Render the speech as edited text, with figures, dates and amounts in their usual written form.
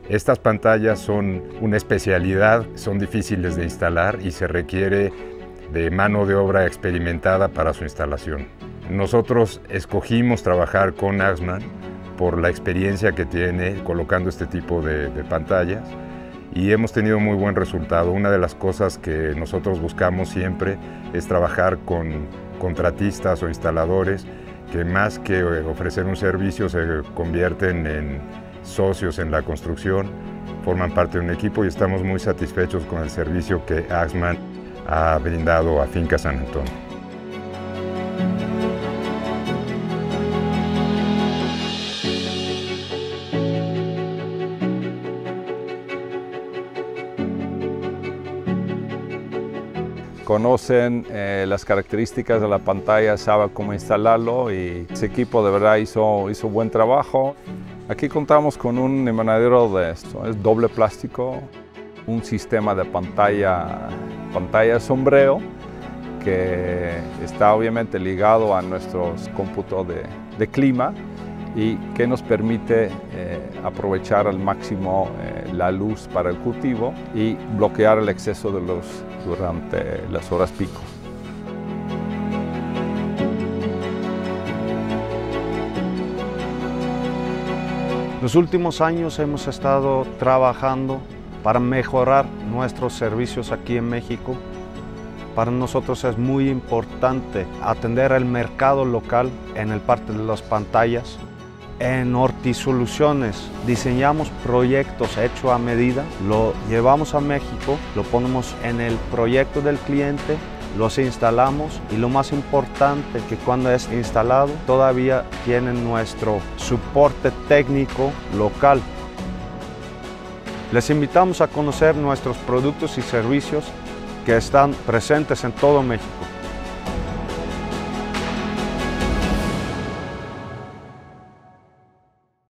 Estas pantallas son una especialidad, son difíciles de instalar y se requiere de mano de obra experimentada para su instalación. Nosotros escogimos trabajar con Axman por la experiencia que tiene colocando este tipo de pantallas y hemos tenido muy buen resultado. Una de las cosas que nosotros buscamos siempre es trabajar con contratistas o instaladores que más que ofrecer un servicio se convierten en socios en la construcción, forman parte de un equipo y estamos muy satisfechos con el servicio que Axman ha brindado a Finca San Antonio. Conocen las características de la pantalla, saben cómo instalarlo y ese equipo de verdad hizo buen trabajo. Aquí contamos con un invernadero de esto, es doble plástico, un sistema de pantalla sombrero que está obviamente ligado a nuestros cómputos de clima y que nos permite aprovechar al máximo la luz para el cultivo y bloquear el exceso de luz durante las horas pico. Los últimos años hemos estado trabajando para mejorar nuestros servicios aquí en México. Para nosotros es muy importante atender el mercado local en el parte de las pantallas. En Hortisoluciones diseñamos proyectos hechos a medida, lo llevamos a México, lo ponemos en el proyecto del cliente, los instalamos y lo más importante que cuando es instalado todavía tienen nuestro soporte técnico local. Les invitamos a conocer nuestros productos y servicios que están presentes en todo México.